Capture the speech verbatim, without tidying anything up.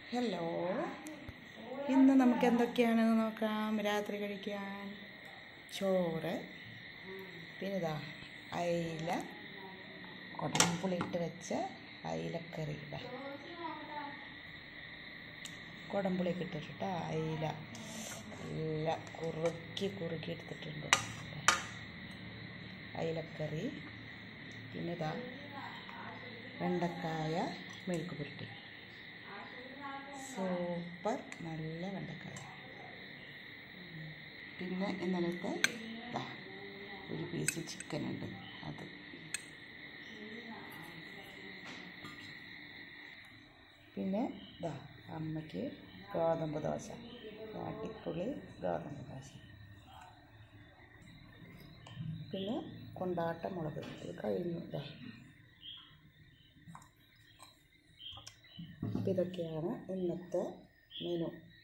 Hello, ഇന്ന് നമുക്ക് എന്തൊക്കെയാണെന്ന് നോക്കാം. രാത്രി കഴിക്കാൻ ചോറ്, പിന്നെ ഇതാ അയില, കുടംപുളിയിട്ട് വെച്ച അയിലക്കറി. ഇതാ കുടംപുളിയൊക്കെ ഇട്ടിട്ട് അയില നല്ല കുറുക്കി കുറുക്കി എടുത്തിട്ടുണ്ട്. അയിലക്കറി, പിന്നെ ഇതാ വെണ്ടക്കായ മെഴുക്ക് പുരട്ടി. സൂപ്പർ നല്ല വെണ്ടക്കായ. പിന്നെ ഇന്നലത്തെ ഇതാ ഒരു പീസ് ചിക്കൻ ഉണ്ട്, അത്. പിന്നെ ഇതാ അമ്മയ്ക്ക് ഗോതമ്പ് ദോശ, അടിപൊളി ഗോതമ്പ് ദോശ. പിന്നെ കൊണ്ടാട്ട മുളക്, ഇത് കഴിഞ്ഞു. ഇതാ ഇതൊക്കെയാണ് ഇന്നത്തെ മെനു.